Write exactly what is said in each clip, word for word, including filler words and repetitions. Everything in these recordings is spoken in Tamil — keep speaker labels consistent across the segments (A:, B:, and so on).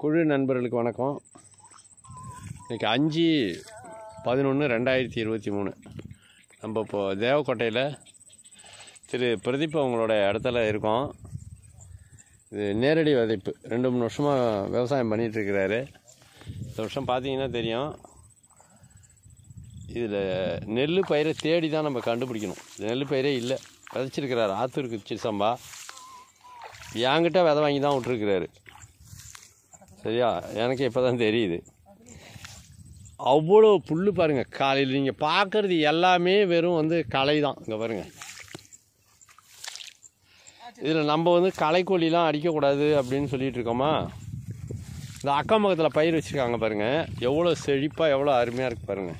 A: குழு நண்பர்களுக்கு வணக்கம். இன்றைக்கி அஞ்சு பதினொன்று ரெண்டாயிரத்தி இருபத்தி மூணு நம்ம இப்போது தேவக்கோட்டையில் திரு பிரதீப் அவங்களோட இடத்துல இருக்கோம். இது நேரடி விதைப்பு. ரெண்டு மூணு வருஷமாக விவசாயம் பண்ணிகிட்ருக்கிறாரு. இந்த வருஷம் பார்த்தீங்கன்னா தெரியும். இதில் நெல் பயிரை தேடி தான் நம்ம கண்டுபிடிக்கணும். நெல் பயிரே இல்லை, விதைச்சிருக்கிறாரு. ஆத்தூருக்கு சிசம்பா என்கிட்ட விதை வாங்கி தான் விட்டுருக்கிறாரு. சரியா, எனக்கு இப்போ தான் தெரியுது. அவ்வளோ புல் பாருங்கள். காலையில் நீங்கள் பார்க்குறது எல்லாமே வெறும் வந்து களை தான். இங்கே பாருங்கள், இதில் நம்ம வந்து களைக்கொல்லிலாம் அடிக்கக்கூடாது அப்படின்னு சொல்லிகிட்டு இருக்கோமா. இந்த அக்கம் பக்கத்தில் பயிர் வச்சுருக்காங்க பாருங்கள், எவ்வளோ செழிப்பாக எவ்வளோ அருமையாக இருக்குது பாருங்கள்.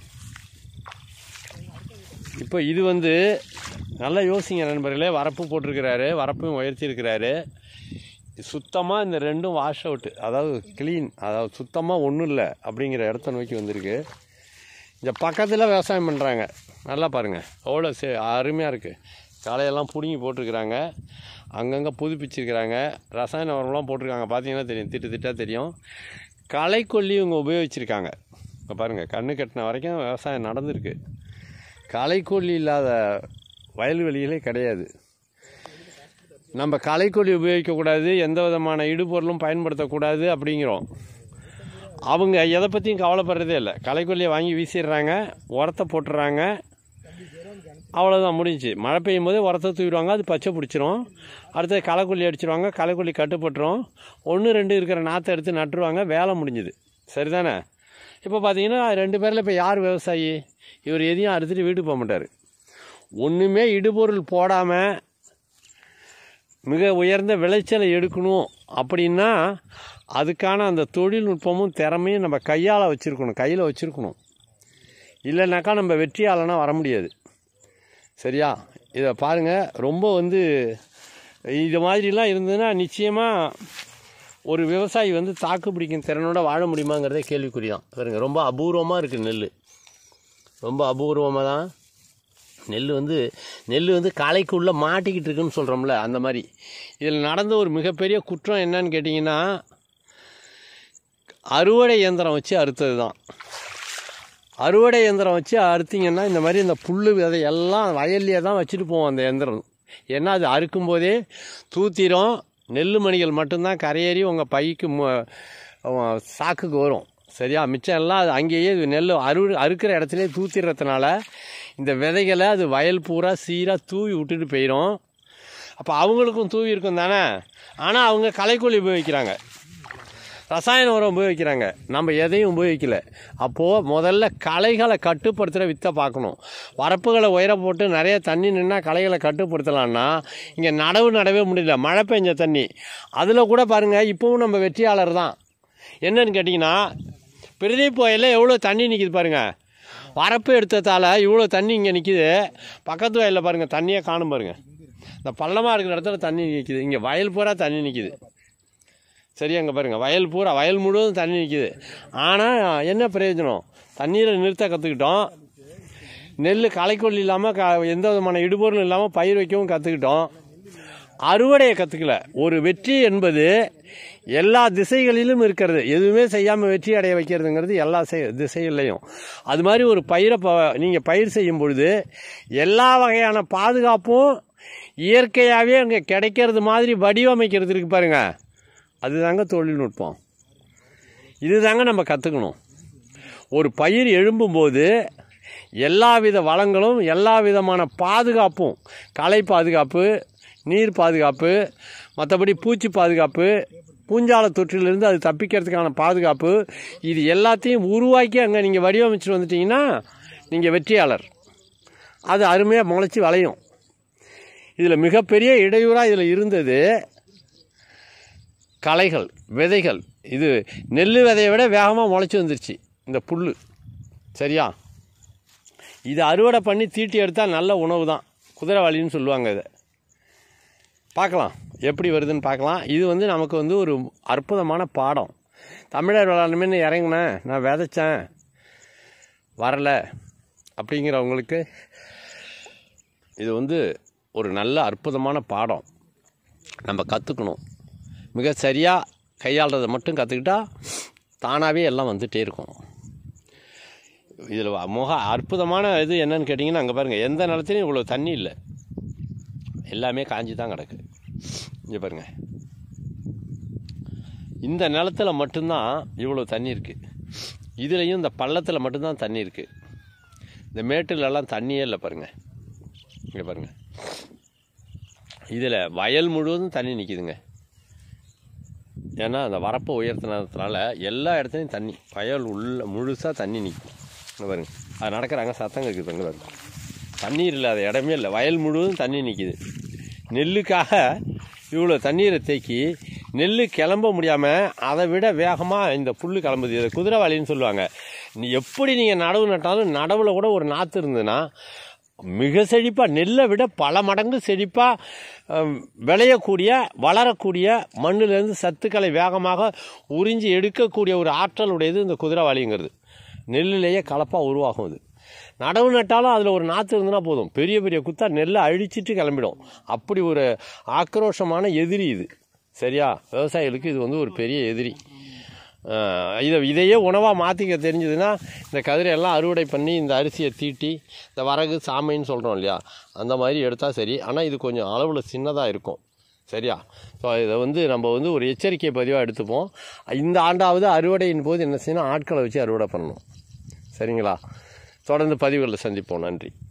A: இப்போ இது வந்து நல்லா யோசிங்க நண்பர்களே. வரப்பு போட்டிருக்கிறாரு, வரப்பையும் உயர்த்தி இருக்கிறாரு. சுத்தமாக இந்த ரெண்டும் வாஷ் அவுட்டு, அதாவது க்ளீன், அதாவது சுத்தமாக ஒன்றும் இல்லை அப்படிங்கிற இடத்த நோக்கி வந்திருக்கு. இந்த பக்கத்தில் விவசாயம் பண்ணுறாங்க. நல்லா பாருங்கள், அவ்வளோ சே அருமையாக இருக்குது. காலையெல்லாம் பிடுங்கி போட்டிருக்கிறாங்க, அங்கங்கே புதுப்பிச்சிருக்கிறாங்க, ரசாயன உரம்லாம் போட்டிருக்காங்க. பார்த்தீங்கன்னா தெரியும், திட்டு திட்டாக தெரியும். களைக்கொல்லி இவங்க உபயோகிச்சிருக்காங்க. இப்போ பாருங்கள், கண்ணு கட்டின வரைக்கும் விவசாயம் நடந்திருக்கு. களைக்கொல்லி இல்லாத வயல்வெளிகளே கிடையாது. நம்ம களைக்கொல்லி உபயோகிக்கக்கூடாது, எந்த விதமான இடுபொருளும் பயன்படுத்தக்கூடாது அப்படிங்கிறோம். அவங்க எதை பற்றியும் கவலைப்படுறதே இல்லை. களைக்கொல்லியை வாங்கி வீசிடுறாங்க, உரத்தை போட்டுடுறாங்க, அவ்வளோதான், முடிஞ்சு. மழை பெய்யும் போதே உரத்தை தூக்கிடுவாங்க, அது பச்சை பிடிச்சிரும். அடுத்தது களைக்கொல்லி அடிச்சிடுவாங்க, களைக்கொல்லி கட்டுப்பட்டுரும். ஒன்று ரெண்டு இருக்கிற நாற்றை எடுத்து நட்டுருவாங்க, வேலை முடிஞ்சுது. சரிதானே? இப்போ பார்த்தீங்கன்னா ரெண்டு பேரில் இப்போ யார் விவசாயி? இவர் எதையும் அறுத்துட்டு வீட்டுக்கு போக மாட்டார். ஒன்றுமே இடுபொருள் போடாமல் மிக உயர்ந்த விளைச்சலை எடுக்கணும் அப்படின்னா அதுக்கான அந்த தொழில்நுட்பமும் திறமையும் நம்ம கையால் வச்சுருக்கணும், கையில் வச்சுருக்கணும். இல்லைனாக்கா நம்ம வெற்றியாளனா வர முடியாது. சரியா? இதை பாருங்கள். ரொம்ப வந்து இது மாதிரிலாம் இருந்ததுன்னா நிச்சயமாக ஒரு விவசாயி வந்து தாக்கு பிடிக்கும் திறனோட வாழ முடியுமாங்கிறதே கேள்விக்குறிதான். பாருங்க, ரொம்ப அபூர்வமாக இருக்குது நெல். ரொம்ப அபூர்வமாக தான் நெல் வந்து நெல் வந்து களைக்குள்ளே மாட்டிக்கிட்டு இருக்குன்னு சொல்கிறோம்ல, அந்த மாதிரி. இதில் நடந்த ஒரு மிகப்பெரிய குற்றம் என்னன்னு கேட்டிங்கன்னா, அறுவடை இயந்திரம் வச்சு அறுத்தது தான். அறுவடை இயந்திரம் வச்சு அறுத்திங்கன்னா இந்த மாதிரி இந்த புல் விதை எல்லாம் வயல்லையே தான் வச்சுட்டு போவோம் அந்த இயந்திரம். ஏன்னா அது அறுக்கும்போதே தூத்திரம், நெல் மணிகள் மட்டும்தான் கரையேறி உங்கள் பைக்கு சாக்குக்கு வரும். சரியா? மிச்சம் எல்லாம் அது அங்கேயே நெல் அறு அறுக்கிற இடத்துலேயே தூத்திடுறதுனால இந்த விதைகளை அது வயல் பூரா சீராக தூவி விட்டுட்டு போயிடும். அப்போ அவங்களுக்கும் தூவி இருக்கும் தானே. ஆனால் அவங்க களைக்கொல்லி உபயோகிக்கிறாங்க, ரசாயன உரம் உபயோகிக்கிறாங்க. நம்ம எதையும் உபயோகிக்கலை. அப்போது முதல்ல களைகளை கட்டுப்படுத்துகிற வித்தை பார்க்கணும். வரப்புகளை உயர போட்டு நிறைய தண்ணி நின்னா களைகளை கட்டுப்படுத்தலான்னா இங்கே நடவு நடவே முடியல. மழை பெஞ்ச தண்ணி அதில் கூட பாருங்கள், இப்போவும் நம்ம வெற்றியாளர் தான். என்னன்னு கேட்டிங்கன்னா, பிரதீப் வயலில் எவ்வளோ தண்ணி நிற்கிது பாருங்கள். வரப்பு எடுத்ததால் இவ்வளோ தண்ணி இங்கே நிற்கிது. பக்கத்து வயலில் பாருங்கள், தண்ணியே காணும் பாருங்கள். இந்த பள்ளமாக இருக்கிற இடத்துல தண்ணி நிற்கிது. இங்கே வயல் பூரா தண்ணி நிற்கிது. சரியா? அங்கே பாருங்கள், வயல் பூரா வயல் முழுவதும் தண்ணி நிற்கிது. ஆனால் என்ன பிரயோஜனம்? தண்ணீரை நிறுத்த கற்றுக்கிட்டோம், நெல் களைக்கொல்லி இல்லாமல் க எந்த விதமான இடுபொருளும் இல்லாமல் பயிர் வைக்கவும் கற்றுக்கிட்டோம், அறுவடையை கற்றுக்கல. ஒரு வெற்றி என்பது எல்லா திசைகளிலும் இருக்கிறது. எதுவுமே செய்யாமல் வெற்றி அடைய வைக்கிறதுங்கிறது எல்லா திசைகள்லையும். அது மாதிரி ஒரு பயிரை ப நீங்கள் பயிர் செய்யும் பொழுது எல்லா வகையான பாதுகாப்பும் இயற்கையாகவே அங்கே கிடைக்கிறது மாதிரி வடிவமைக்கிறது இருக்கு பாருங்க. அதுதாங்க தொழில்நுட்பம். இது தாங்க நம்ம கற்றுக்கணும். ஒரு பயிர் எழும்பும்போது எல்லா வித வளங்களும் எல்லா விதமான பாதுகாப்பும், களை பாதுகாப்பு, நீர் பாதுகாப்பு, மற்றபடி பூச்சி பாதுகாப்பு, பூஞ்சால தொற்றிலிருந்து அது தப்பிக்கிறதுக்கான பாதுகாப்பு, இது எல்லாத்தையும் உருவாக்கி அங்கே நீங்கள் வடிவமைச்சுட்டு வந்துட்டிங்கன்னா நீங்கள் வெற்றியாளர். அது அருமையாக முளைச்சி வளையும். இதில் மிகப்பெரிய இடையூறாக இதில் இருந்தது களைகள், விதைகள். இது நெல் விதையை விட வேகமாக முளைச்சி வந்துருச்சு இந்த புல். சரியா? இது அறுவடை பண்ணி தீட்டி எடுத்தால் நல்ல உணவு தான். குதிரைவாளின்னு சொல்லுவாங்க. இதை பார்க்கலாம், எப்படி வருதுன்னு பார்க்கலாம். இது வந்து நமக்கு வந்து ஒரு அற்புதமான பாடம். தமிழர் வேளாண்மைன்னு இறங்கினேன், நான் விதைச்சேன், வரலை அப்படிங்கிறவங்களுக்கு இது வந்து ஒரு நல்ல அற்புதமான பாடம். நம்ம கற்றுக்கணும். மிக சரியாக கையாளுறதை மட்டும் கற்றுக்கிட்டா தானாகவே எல்லாம் வந்துகிட்டே இருக்கும். இதில் முக அற்புதமான இது என்னன்னு கேட்டிங்கன்னா, அங்கே பாருங்கள், எந்த நிலத்துலையும் இவ்வளோ தண்ணி இல்லை, எல்லாமே காஞ்சி தான் கிடக்கு. இங்கே பாருங்கள், இந்த நிலத்தில் மட்டும்தான் இவ்வளோ தண்ணி இருக்குது. இதுலேயும் இந்த பள்ளத்தில் மட்டும்தான் தண்ணி இருக்குது. இந்த மேட்டுலலாம் தண்ணியே இல்லை பாருங்கள். இங்கே பாருங்கள், இதில் வயல் முழுவதும் தண்ணி நிற்கிதுங்க. ஏன்னா அந்த வரப்பை உயர்த்தினதுனால எல்லா இடத்துலையும் தண்ணி, வயல் உள்ள முழுசாக தண்ணி நிற்கும். இங்கே பாருங்க, அது நடக்கிறாங்க, சத்தம் இருக்குது பாருங்க. பாருங்க, தண்ணீர் இல்லாத இடமே இல்லை, வயல் முழுவதும் தண்ணி நிற்கிது. நெல்லுக்காக இவ்வளோ தண்ணீரை தேக்கி நெல் கிளம்ப முடியாமல் அதை விட வேகமாக இந்த புல் கிளம்புது. இதை குதிரைவாளின்னு சொல்லுவாங்க. நீ எப்படி நீங்கள் நடவு நட்டாலும் நடவில் கூட ஒரு நாற்று இருந்ததுன்னா மிக செழிப்பாக, நெல்லை விட பல மடங்கு செழிப்பாக விளையக்கூடிய வளரக்கூடிய மண்ணிலேருந்து சத்துக்களை வேகமாக உறிஞ்சி எடுக்கக்கூடிய ஒரு ஆற்றல் உடையது இந்த குதிரைவாளிங்கிறது. நெல்லிலேயே கலப்பாக உருவாகும். அது நடவு நட்டாலும் அதில் ஒரு நாற்று இருந்துன்னா போதும், பெரிய பெரிய குத்தா நெல்லை அழிச்சிட்டு கிளம்பிடும். அப்படி ஒரு ஆக்ரோஷமான எதிரி இது. சரியா? விவசாயிகளுக்கு இது வந்து ஒரு பெரிய எதிரி. இதை இதையே உணவாக மாற்றிக்க தெரிஞ்சதுன்னா இந்த கதிரையெல்லாம் அறுவடை பண்ணி இந்த அரிசியை தீட்டி இந்த வரகு சாமைன்னு சொல்கிறோம் இல்லையா, அந்த மாதிரி எடுத்தால் சரி. ஆனால் இது கொஞ்சம் அளவில் சின்னதாக இருக்கும். சரியா? ஸோ இதை வந்து நம்ம வந்து ஒரு எச்சரிக்கை பதிவாக எடுத்துப்போம். இந்த ஆண்டாவது அறுவடையின் போது என்ன செய்யணும், ஆட்களை வச்சு அறுவடை பண்ணணும். சரிங்களா? தொடர்ந்து பதிவுகளில் சந்திப்போம். நன்றி.